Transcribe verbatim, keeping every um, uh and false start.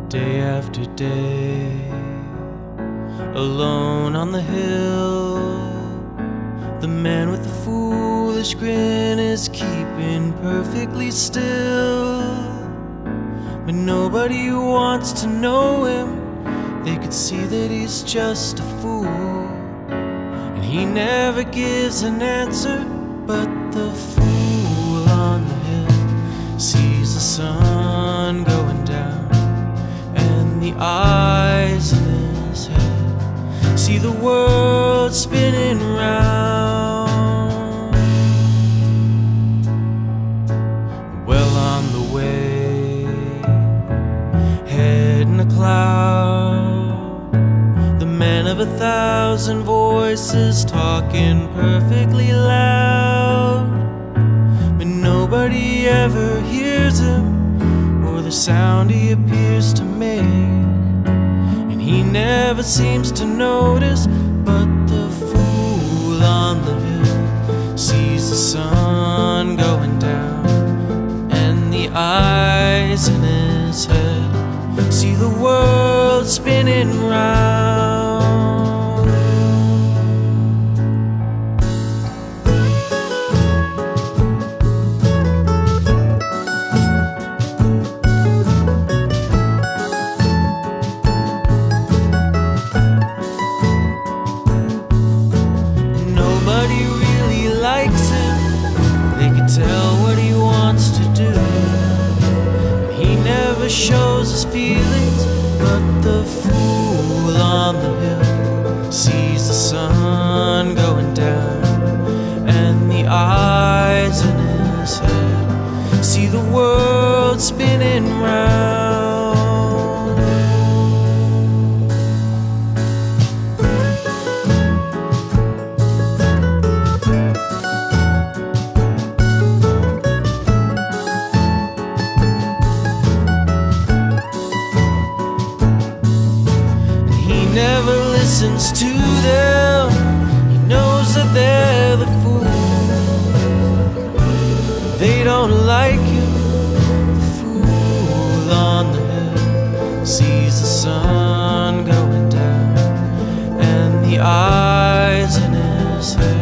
Day after day, alone on the hill, the man with the foolish grin is keeping perfectly still. But nobody wants to know him, they could see that he's just a fool. And he never gives an answer, but the fool on the hill sees the sun going down, and the eyes in his head see the world spinning round. Well on the way, head in a cloud, the man of a thousand voices talking perfectly loud. But nobody ever hears him or the sound he appears to make, and he never seems to notice. But the fool on the hill sees the sun going down, and the eyes in his head see the world spinning round. Nobody really likes him, they can tell what he wants to do. He never shows his feelings, but the fool on the hill sees the sun going down, and the eyes in his head see the world spinning round. Never listens to them, he knows that they're the fool. They don't like him, the fool on the hill sees the sun going down, and the eyes in his head